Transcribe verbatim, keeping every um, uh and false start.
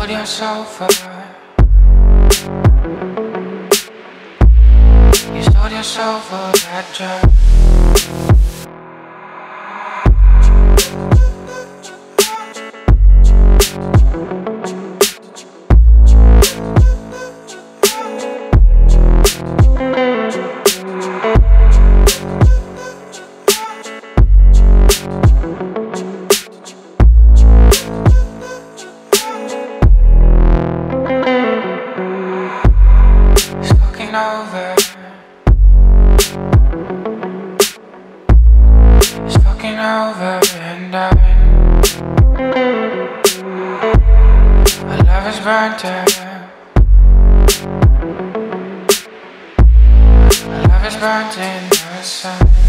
told yourself You told yourself a bad job. Over. It's fucking over and done. My love is burnt out. My love is burnt in the sun.